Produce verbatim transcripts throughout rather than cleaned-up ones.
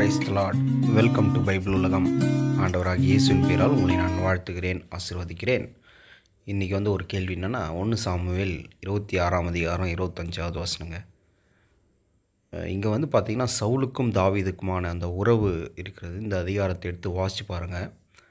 Price the Lord. Welcome to Bible உலகம். ஆண்டவராகிய இயேசுவின் பேரால் உங்களை நான் வாழ்த்துகிறேன், ஆசீர்வதிக்கிறேன். இன்றைக்கி வந்து ஒரு கேள்வி என்னென்னா, ஒன்று சாமுவேல் இருபத்தி ஆறாம் அதிகாரம் இருபத்தஞ்சாவது வசனங்க. இங்கே வந்து பார்த்திங்கன்னா சவுலுக்கும் தாவீதுக்குமான அந்த உறவு இருக்கிறது. இந்த அதிகாரத்தை எடுத்து வாசித்து பாருங்கள்.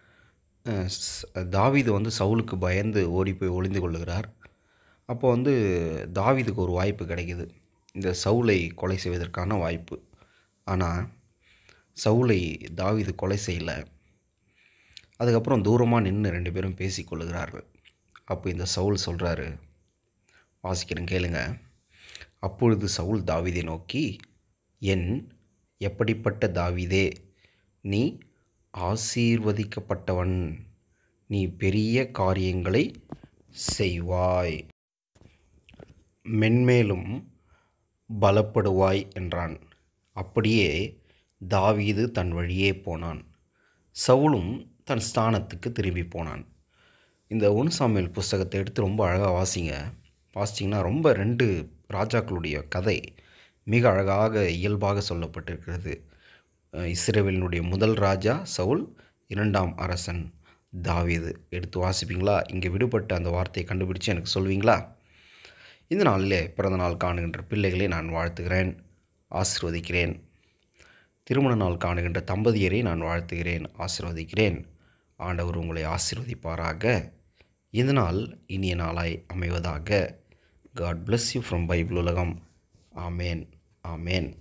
தாவீது வந்து சவுலுக்கு பயந்து ஓடி போய் ஒளிந்து கொள்ளுகிறார். அப்போ வந்து தாவீதுக்கு ஒரு வாய்ப்பு கிடைக்கிது, இந்த சவுலை கொலை செய்வதற்கான வாய்ப்பு. ஆனால் சவுலை தாவீது கொலை செய்யலை. அதுக்கப்புறம் தூரமாக நின்று ரெண்டு பேரும் பேசி கொள்ளுகிறார்கள். அப்போ இந்த சவுல் சொல்கிறாரு, வாசிக்கிறேன் கேளுங்க. அப்பொழுது சவுல் தாவீதை நோக்கி, என் எப்படிப்பட்ட தாவீதே, நீ ஆசீர்வதிக்கப்பட்டவன், நீ பெரிய காரியங்களை செய்வாய், மென்மேலும் பலப்படுவாய் என்றான். அப்படியே தாவீது தன் வழியே போனான், சவுலும் தன் ஸ்தானத்துக்கு திரும்பி போனான். இந்த ஒன்று சாமுவேல் புஸ்தகத்தை எடுத்து ரொம்ப அழகாக வாசிங்க. வாசிச்சிங்கன்னா ரொம்ப ரெண்டு ராஜாக்களுடைய கதை மிக அழகாக இயல்பாக சொல்லப்பட்டிருக்கிறது. இஸ்ரவேலினுடைய முதல் ராஜா சவுல், இரண்டாம் அரசன் தாவீது. எடுத்து வாசிப்பீங்களா? இங்கே விடுபட்ட அந்த வார்த்தையை கண்டுபிடிச்சு எனக்கு சொல்வீங்களா? இந்த நாளிலே பிறந்த நாள் காணுகின்ற பிள்ளைகளை நான் வாழ்த்துகிறேன், ஆசீர்வதிக்கிறேன். திருமண நாள் காணுகின்ற தம்பதியரை நான் வாழ்த்துகிறேன், ஆசீர்வதிக்கிறேன். ஆண்டவர் உங்களை ஆசீர்வதிப்பாராக. இந்த நாள் இனிய நாளாய் அமைவதாக. God bless you from Bible உலகம். ஆமேன், ஆமேன்.